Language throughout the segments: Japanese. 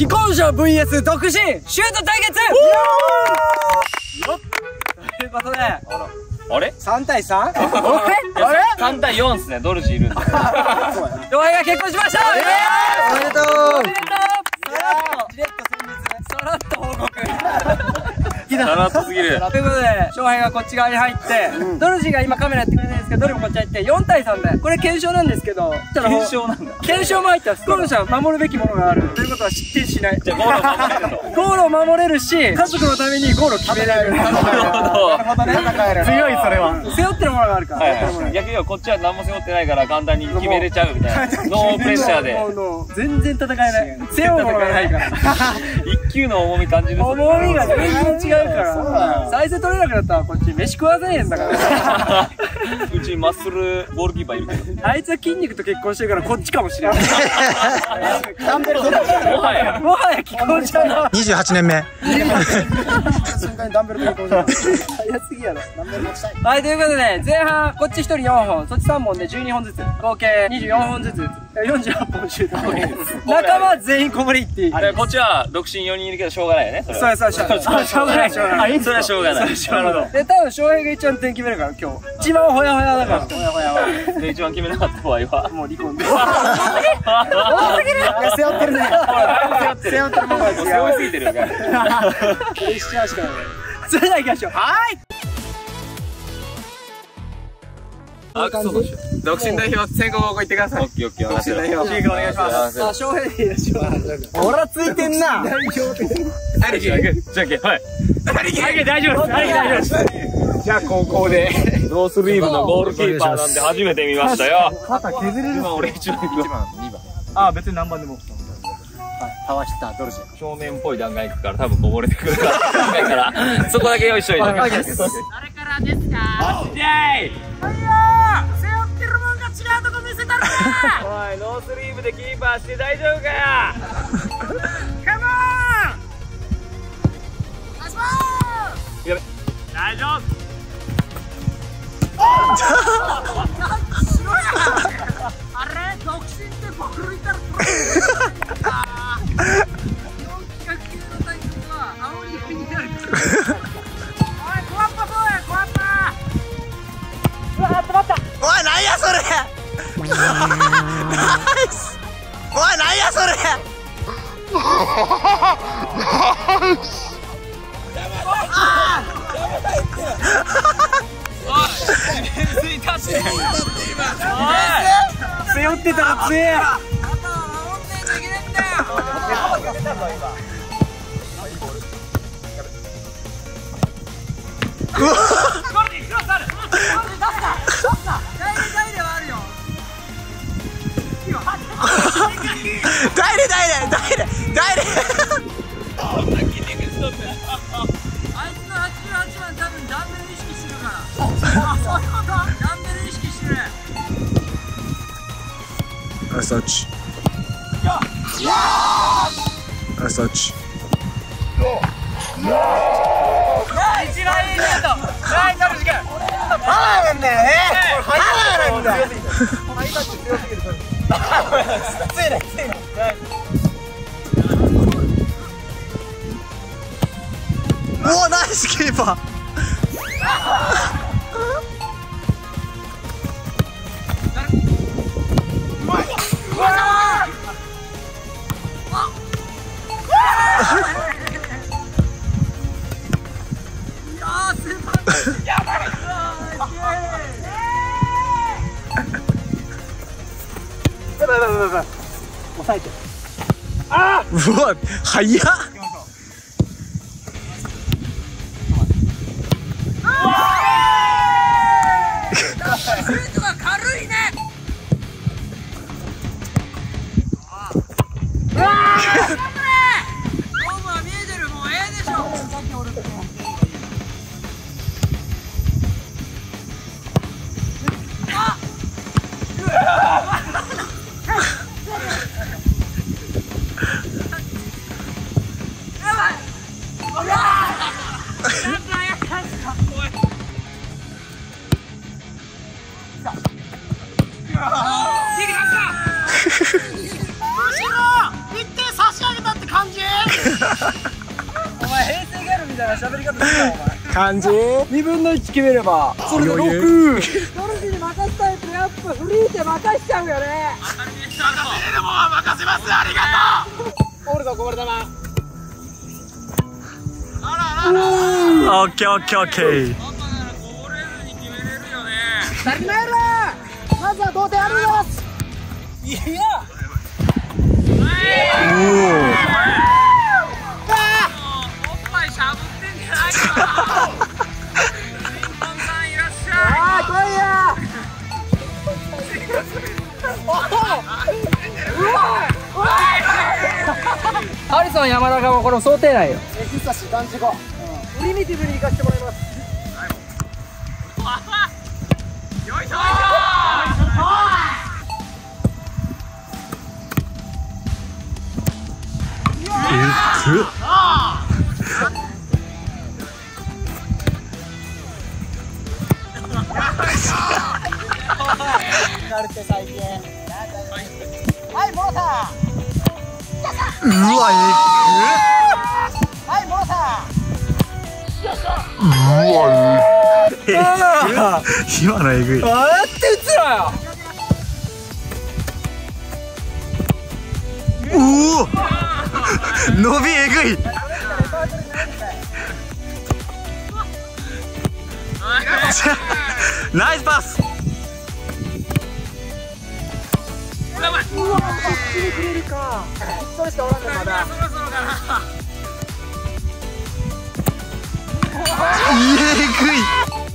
既婚者 VS 独身シュート対決。ということで、 あれ 3対 3？ あれ 3対4っすね。ドルジいるんで。 翔平が結婚しました。 おめでとう。 おめでとう。さらっと報告。 さらっとすぎる。 ということで、翔平がこっち側に入って、ドルジーが今カメラやってくれてるんですけど、ドルもこっち入って4対3で、これ検証なんですけど、 検証なんだ。 検証も入ったら、既婚者は守るべきものがある。ということは失点しない。 じゃあゴールを守れると。 ゴールを守れるし、家族のためにゴールを決められる。 なるほど。 強い、それは。背負ってるものがあるから。 逆にはこっちは何も背負ってないから簡単に決めれちゃうみたいな。ノープレッシャーで。 全然戦えない。背負うものがないから。 一球の重み感じる。 重みが全然違うから。再生取れなくなったらこっち飯食わせねえんだから。 うちマッスルゴールキーパーいるけど。 あいつは筋肉と結婚してるからこっちかもしれない。 ダンベルもはや既婚者の。 28年目。 瞬間にダンベルと結婚した。早すぎやろ。ダンベル持ちたい。はい、ということでね、前半こっち1人4本、そっち3本で12本ずつ、合計24本ずつ、48本シュート。仲間全員こぼれいっていい。 あれこっちは独身4人いるけどしょうがないよね。 そうしょうがない。それはしょうがない。 なるほど。で、多分翔平が一番点決めるから今日。一番ほやほやだから。ほやほやは。 で、一番決めなかった場合はもう離婚で。多すぎる。背負ってるね。背負ってるものが違う。 背負いすぎてるから。 プレッシャーしかない。それでは行きましょう。はい。 独身代表先行ここ行ってください。オッケーオッケー。独身代表。お願いします。 あ、翔平でいいよ。ほらついてんな。代表って。 じゃんけん、はい。大丈夫です。 じゃあ高校でノースリーブのゴールキーパーなんて初めて見ましたよ。 肩削れる。 今俺1番、2番。 あ、別に何番でも。 川下ドルジー。 正面っぽい弾丸いくから多分こぼれてくるからそこだけ用意しといて。誰からですか？マジでー。 背負ってるもんが違うとこ見せたるか。 おい、ノースリーブでキーパーして大丈夫かよ。 カモン。 やべ、大丈夫。 あれ、独身ってボールいたらプロ。 おい、なんやそれ。おい、なんやそれ。 背負ってたら強え。 そっち。そっち。 一番いいシュート。ナイスドルジ君。 パワーなんだよね。パワーなんだよ。おお、ナイスキーパー。 抑えて。 うわ、速っ。 シュートが軽いね。勝負は見えてる。もうええでしょ。一手差し上げたって感じ。 みたいな喋り方するなお前。 漢字 2分の1決めればそれで6。 余裕ドルフィンに任すタイプやっぱフリーって任しちゃうよね。 任せれるもんは任せます。ありがとう。 おるぞこぼれ球。 オッケーオッケーオッケー。 当たり前だ。まずは同点あります。いやおっぱいしゃぶってんじゃないか。新婚さんいらっしゃい。ああ来いや。ハリソン山田がこれも想定内よ。久し団地後プリミティブに行かせてもらいます。よいしょはい、モロさん。 うわ、 はい、モロさん。 今のえぐい。 あーって打つなよ。 おお伸びえぐい。ナイスパス。 うわ、こっちにくれるか。それしかおらんねまだ。そろそろかな。 えぐい。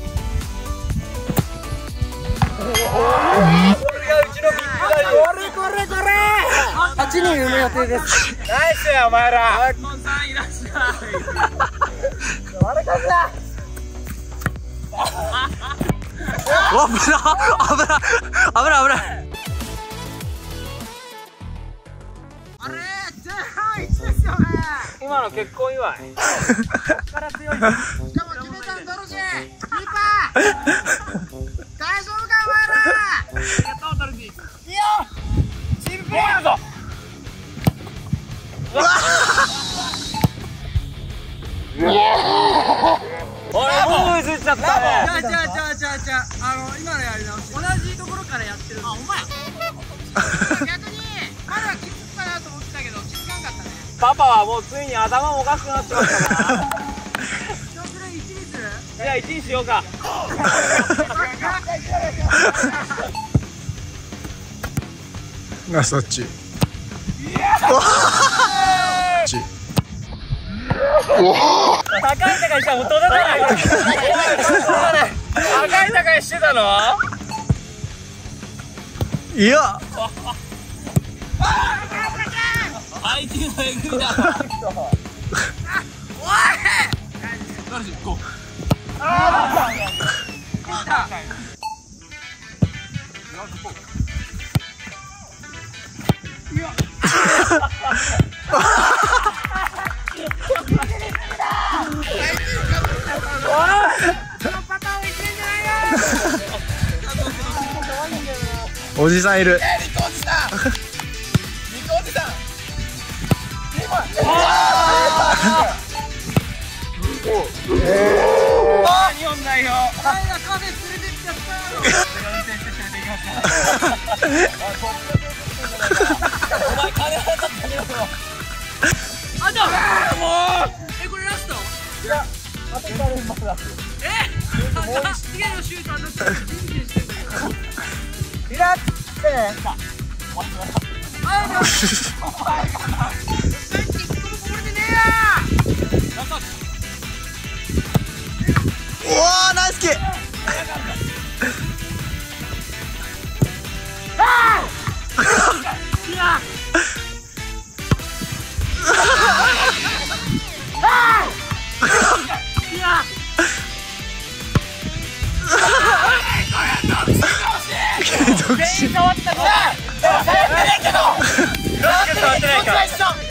これ8人産む予定です。ナイスやお前ら。コンさんいらっしゃい。悪かった。 危ない。 あれ前半1ですよね。今の結婚祝い。こっから強い。しかも決めたんだろし。キーパー。大丈夫かお前ら。ありがとうトルキー。いいよ。チームプレーやぞ。おい、もう映っちゃったね。じゃあ今のやり直し。同じところからやってる。あ、お前。逆にまだ気づくかなと思ってたけど気づかんかったね。パパはもうついに頭もおかしくなってましたから。それ1にする？じゃあ1にしようか。 な、そっち。 高い高いしたらもう届かない。高い高いしてたの？ いや。 相手のえぐいだ。おい。誰し行こう。ああ。いや。 おじさんいる。 日本代表。カフェ連れてっちゃった。運転して連れて行きました。お前金払ったんだよ。あともう。これラスト？いや、あと2連発だ。次のシュートはどっち？リラックス。 おお、ナイスキー。 全員触ったぞ。触ってないけど。触ってないから。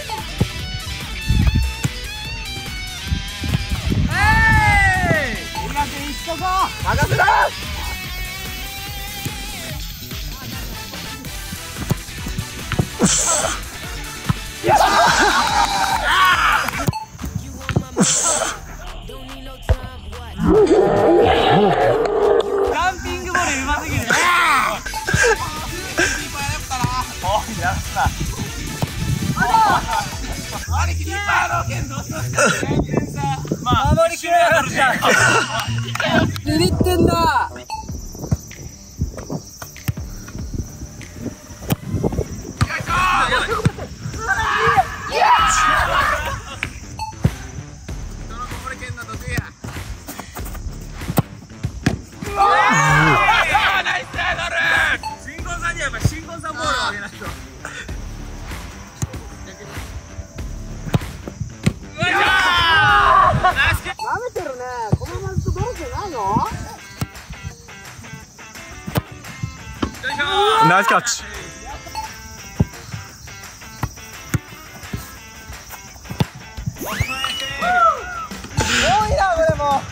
任せろ。 ャンピングボレーうますぎる。守りきれなかった。ビビってんだ。 ナイスキャッチ。多いなこれも。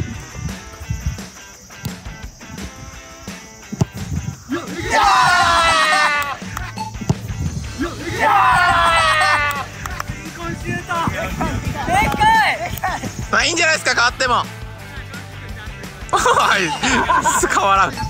まあいいんじゃないですか、変わっても。はい、変わらん。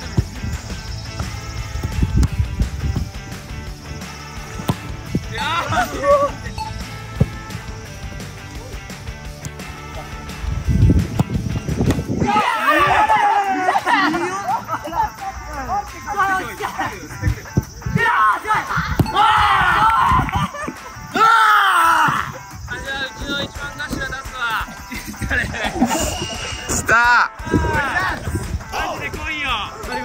来た。マジで来いよ。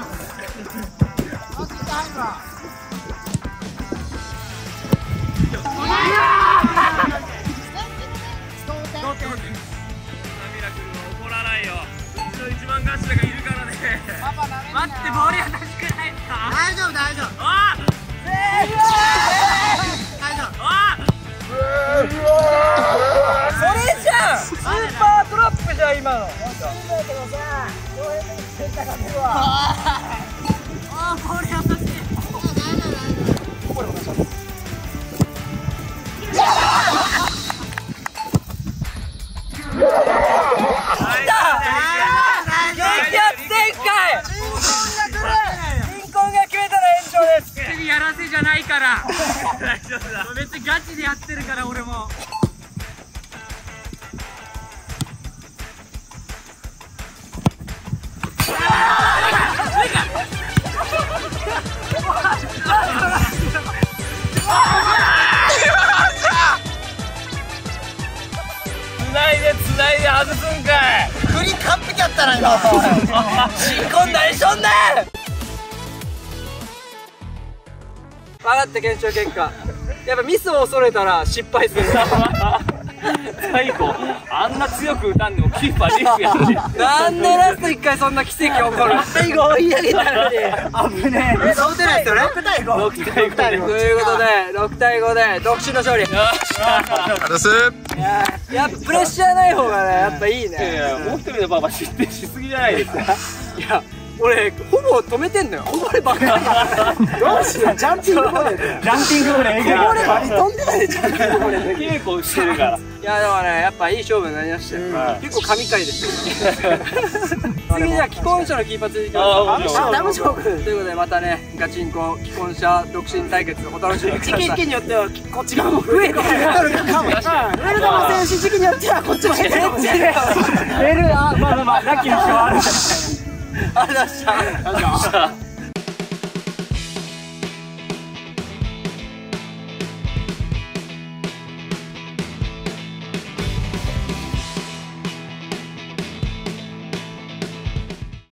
怒らないよ。うちの一番頭がいるからね。待って、ボールは確かないですか。大丈夫大丈夫。ああ。大丈夫。ああ。 それじゃん。スーパートラップじゃん今の。 やらせじゃないから大丈夫だ。別にガチでやってるから俺も。つないで外すんかい。 振り完璧やったな今。 新婚何しとんねん。分かった、検証結果。やっぱミスを恐れたら失敗する。 最後あんな強く打たんでもキーパーリスクやし。 なんでラスト1回そんな奇跡起こる。最後追い上げたのに危ねえ。そう出ないですよね。6対5。6対5で。ということで6対5で独身の勝利。よっしゃ。やっぱプレッシャーない方がねやっぱいいね。 いやもう一人のパパ失点しすぎじゃないですか。 いや俺ほぼ止めてんのよ。こぼればっかり。どうしよう。ジャンピングボレー。ジャンピングボレー。こぼればり飛んでないでジャンピングボレー。 稽古してるから。 いやでもねやっぱいい勝負になりましたよ。結構神回ですよ。次じゃあ既婚者のキーパー続いてます。ダム勝負ということでまたねガチンコ既婚者独身対決お楽しみください。時期によってはこっち側も増えてくるかも。ウェルダム選手時期によってはこっちも減ってる。まあラッキーな人はある。ありがとうございました。